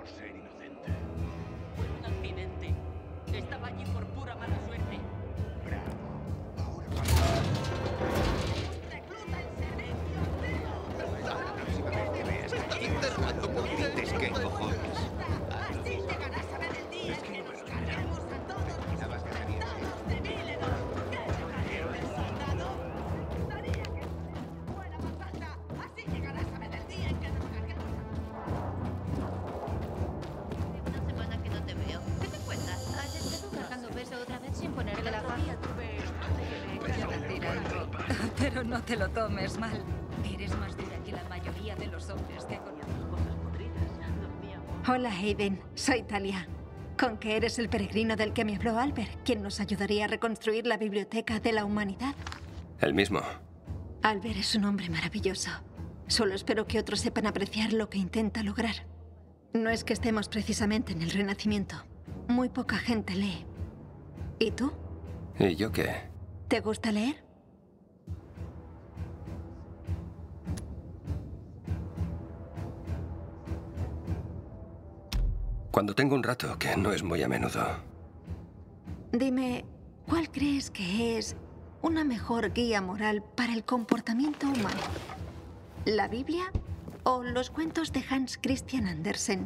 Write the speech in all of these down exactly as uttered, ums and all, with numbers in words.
por ser inocente. Fue un accidente. Estaba allí por pura mala suerte. Bravo. Ahora vamos. ¡Recluta el servicio! La próxima vez que veas aquí, no grites qué cojones. Así llegarás a ver el día en que nos carguemos a todos los infectados de Milenos. ¡Qué caliente, soldado! Daría que fuera más alta. Así llegarás a ver el día en que nos carguemos Hace una semana que no te veo. ¿Qué te cuentas? ¿Has estado sacando peso otra vez sin ponerle la faja? Pero no te lo tomes mal. Eres más dura que la mayoría de los hombres que conozco. Hola, Aiden. Soy Talia. ¿Con que eres el peregrino del que me habló Albert, quien nos ayudaría a reconstruir la biblioteca de la humanidad? El mismo. Albert es un hombre maravilloso. Solo espero que otros sepan apreciar lo que intenta lograr. No es que estemos precisamente en el Renacimiento. Muy poca gente lee. ¿Y tú? ¿Y yo qué? ¿Te gusta leer? Cuando tengo un rato, que no es muy a menudo. Dime, ¿cuál crees que es una mejor guía moral para el comportamiento humano? ¿La Biblia o los cuentos de Hans Christian Andersen?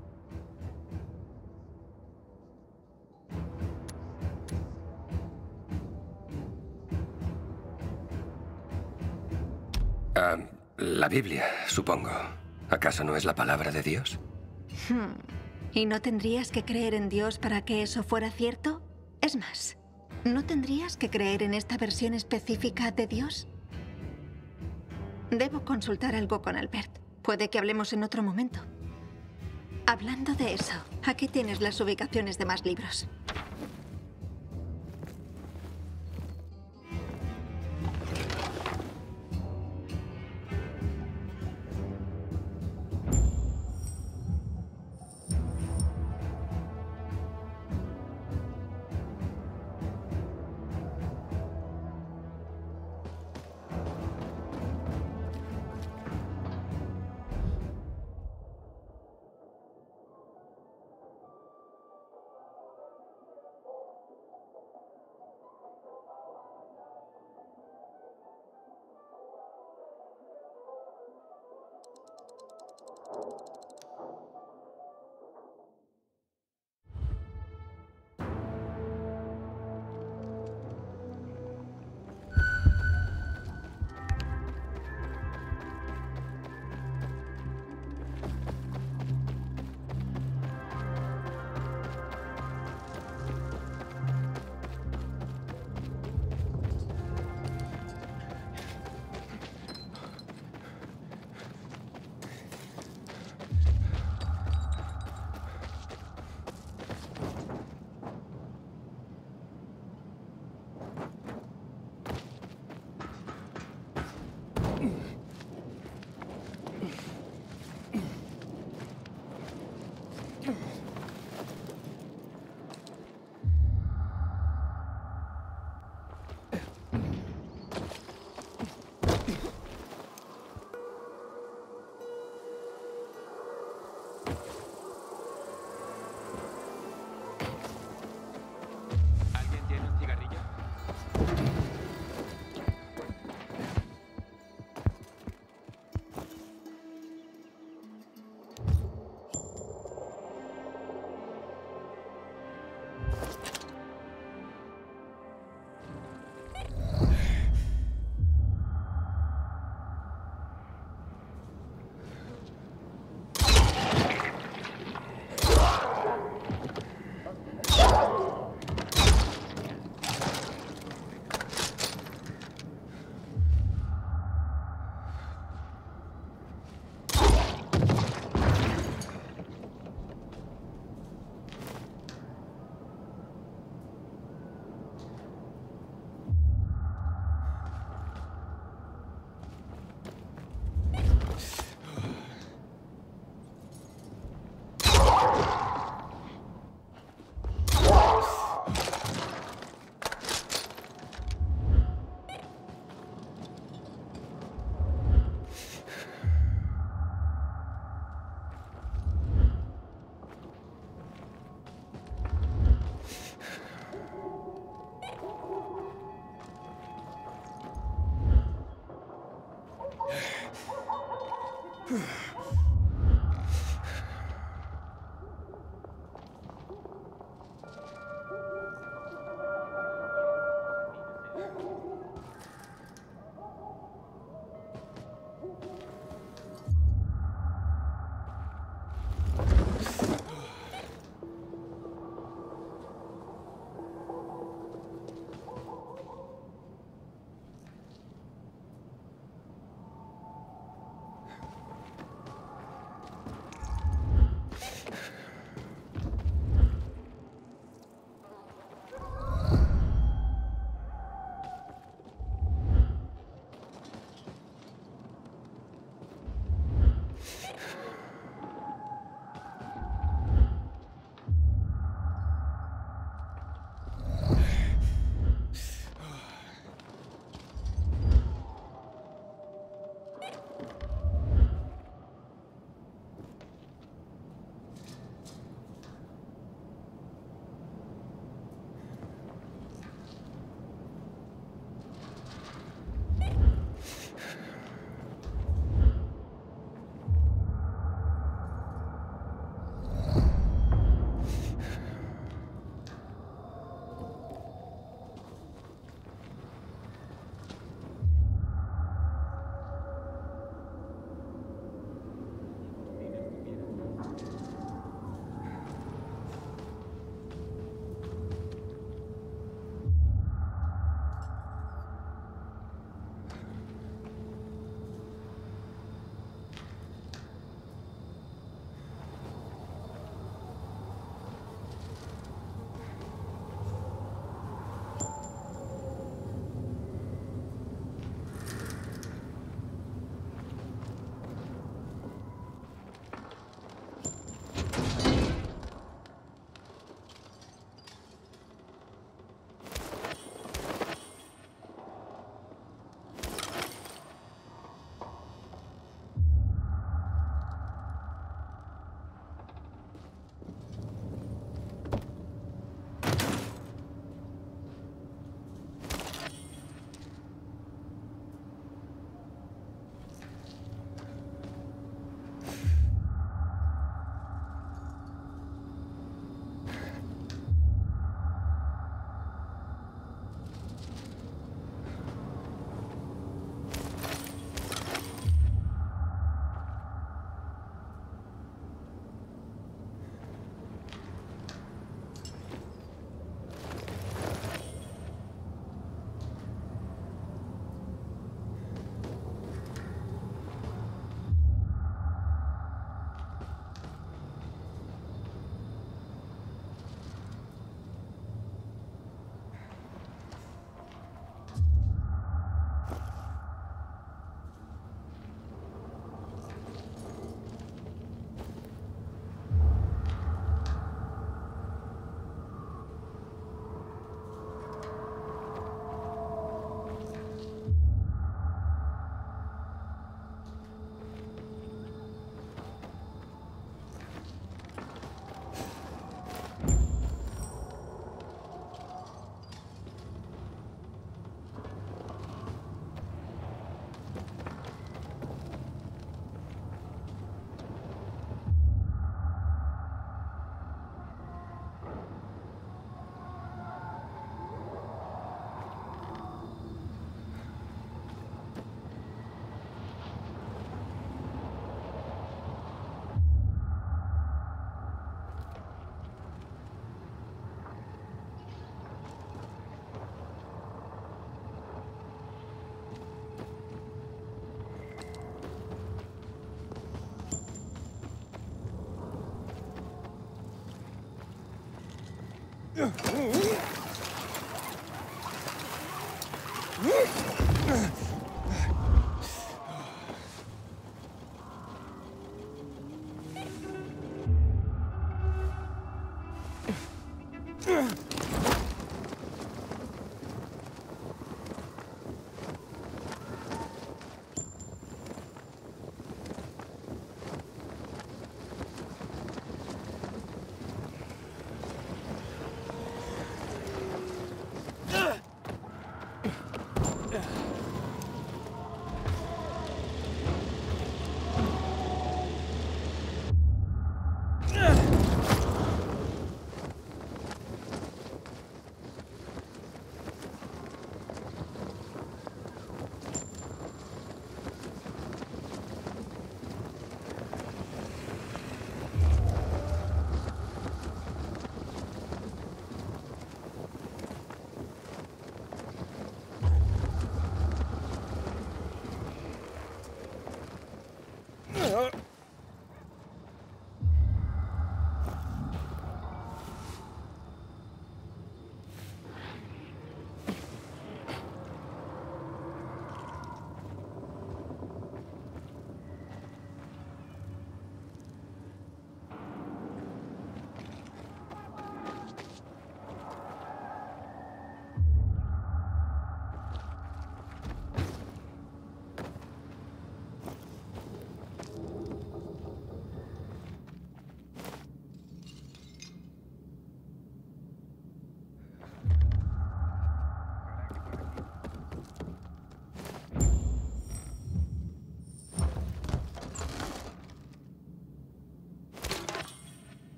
Ah, la Biblia, supongo. ¿Acaso no es la palabra de Dios? Hmm. ¿Y no tendrías que creer en Dios para que eso fuera cierto? Es más, ¿no tendrías que creer en esta versión específica de Dios? Debo consultar algo con Albert. Puede que hablemos en otro momento. Hablando de eso, aquí tienes las ubicaciones de más libros.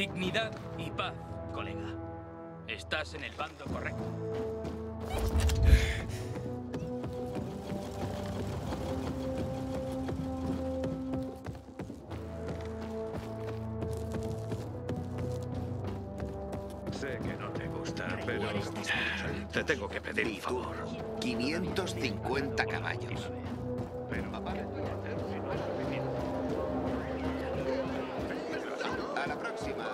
Dignidad y paz, colega. Estás en el bando correcto. Sé que no te gusta, pero te tengo que pedir un favor. quinientos cincuenta caballos. Pero papá, A la próxima.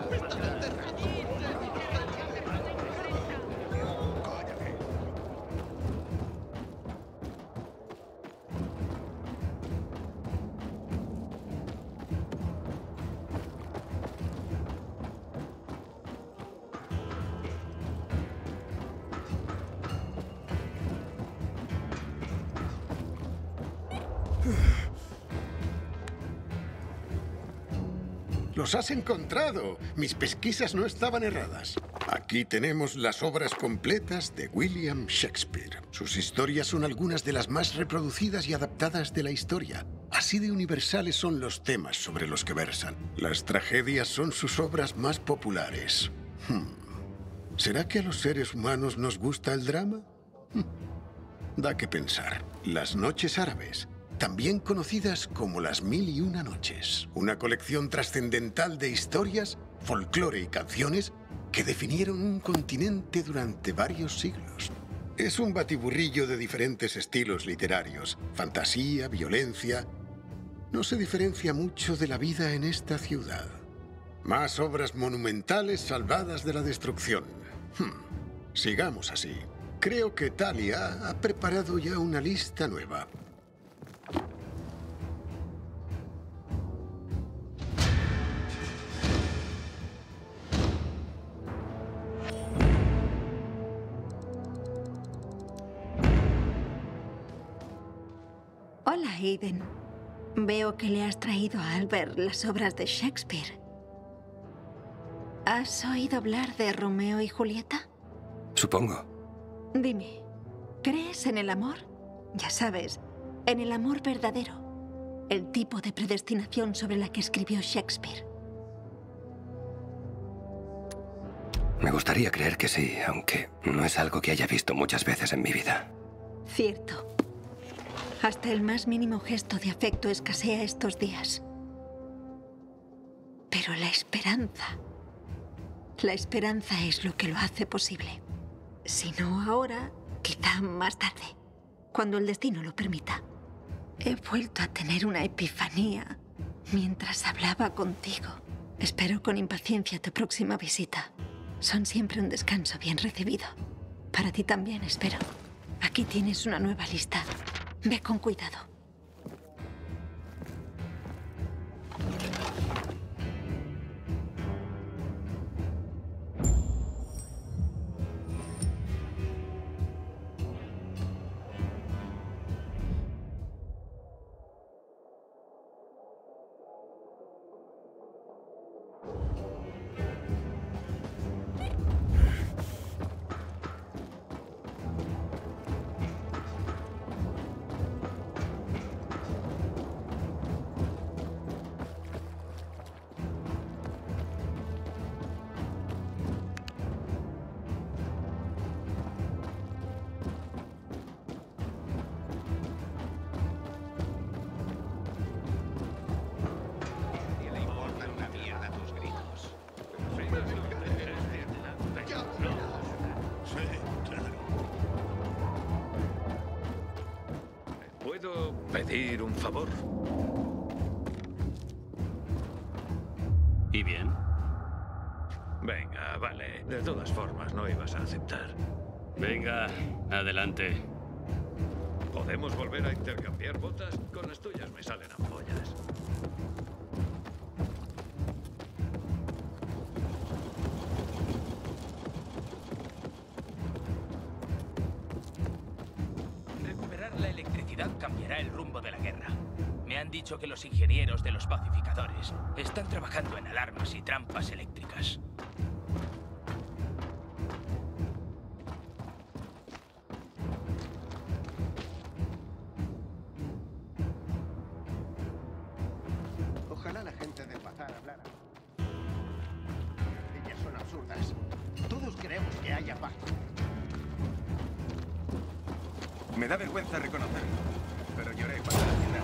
¡Los has encontrado! Mis pesquisas no estaban erradas. Aquí tenemos las obras completas de William Shakespeare. Sus historias son algunas de las más reproducidas y adaptadas de la historia. Así de universales son los temas sobre los que versan. Las tragedias son sus obras más populares. Hmm. ¿Será que a los seres humanos nos gusta el drama? Hmm. Da que pensar. Las noches árabes, también conocidas como las Mil y Una Noches, una colección trascendental de historias, folclore y canciones que definieron un continente durante varios siglos. Es un batiburrillo de diferentes estilos literarios, fantasía, violencia. No se diferencia mucho de la vida en esta ciudad. Más obras monumentales salvadas de la destrucción. Hmm. Sigamos así. Creo que Talia ha preparado ya una lista nueva. Hola, Aiden. Veo que le has traído a Albert las obras de Shakespeare. ¿Has oído hablar de Romeo y Julieta? Supongo. Dime, ¿crees en el amor? Ya sabes, en el amor verdadero. El tipo de predestinación sobre la que escribió Shakespeare. Me gustaría creer que sí, aunque no es algo que haya visto muchas veces en mi vida. Cierto. Hasta el más mínimo gesto de afecto escasea estos días. Pero la esperanza... La esperanza es lo que lo hace posible. Si no ahora, quizá más tarde, cuando el destino lo permita. He vuelto a tener una epifanía mientras hablaba contigo. Espero con impaciencia tu próxima visita. Son siempre un descanso bien recibido. Para ti también, espero. Aquí tienes una nueva lista. Ve con cuidado. ¿Puedo pedir un favor? ¿Y bien? Venga, vale. De todas formas, no ibas a aceptar. Venga, adelante. ¿Podemos volver a intercambiar botas? Con las tuyas me salen ampollas. Recuperar la electricidad cambiará el rumbo de la guerra. Me han dicho que los ingenieros de los pacificadores están trabajando en alarmas y trampas eléctricas. Ojalá la gente del bazar hablara. haya paz. Me da vergüenza reconocerlo, pero lloré cuando la ciudad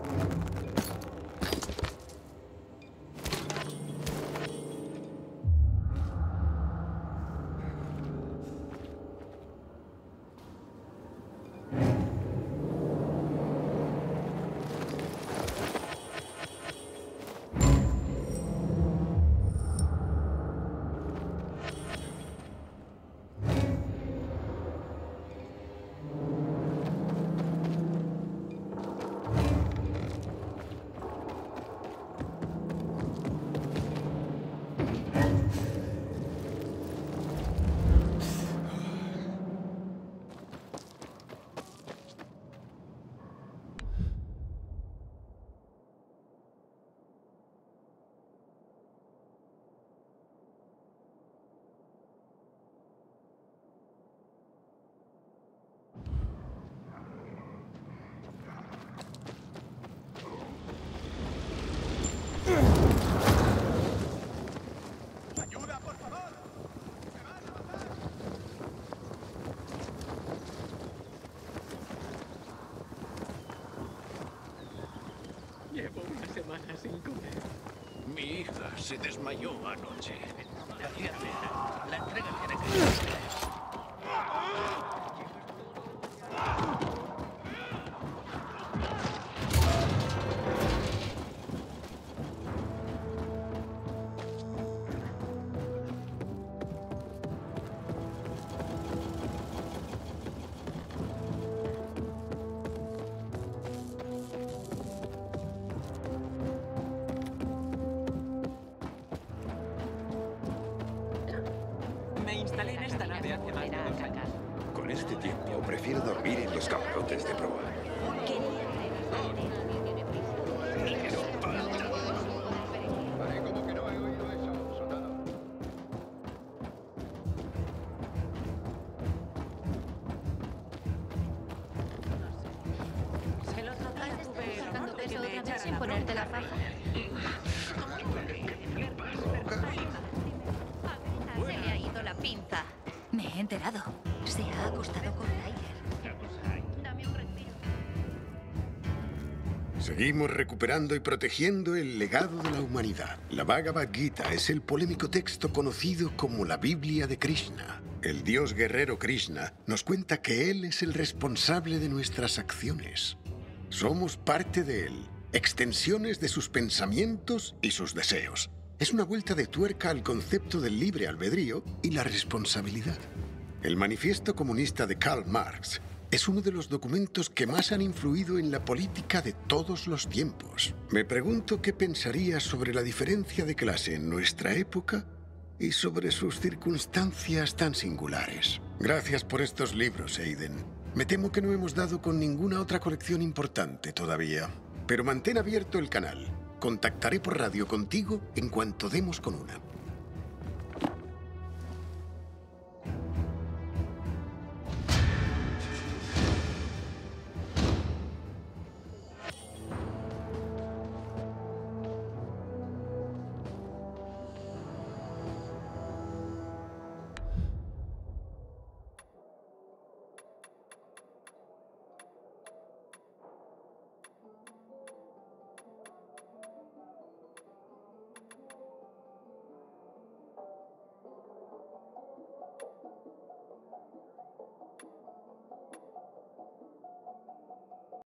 Llevo una semana sin comer. Mi hija se desmayó anoche. La entrega tiene que ser. Me instalé en esta nave hace más de dos años. Con este tiempo, prefiero dormir en los camarotes de proa. El otro día tuve el ¿Sacando honor de que peso me otra vez echaran sin a ponerte la bronca. faja? Se le ha ido la pinza. Me he enterado. Se ha acostado con Ryder. Dame un respiro. Seguimos recuperando y protegiendo el legado de la humanidad. La Bhagavad Gita es el polémico texto conocido como la Biblia de Krishna. El dios guerrero Krishna nos cuenta que él es el responsable de nuestras acciones. Somos parte de él, extensiones de sus pensamientos y sus deseos. Es una vuelta de tuerca al concepto del libre albedrío y la responsabilidad. El Manifiesto Comunista de Karl Marx es uno de los documentos que más han influido en la política de todos los tiempos. Me pregunto qué pensaría sobre la diferencia de clase en nuestra época y sobre sus circunstancias tan singulares. Gracias por estos libros, Aiden. Me temo que no hemos dado con ninguna otra colección importante todavía. Pero mantén abierto el canal. Contactaré por radio contigo en cuanto demos con una.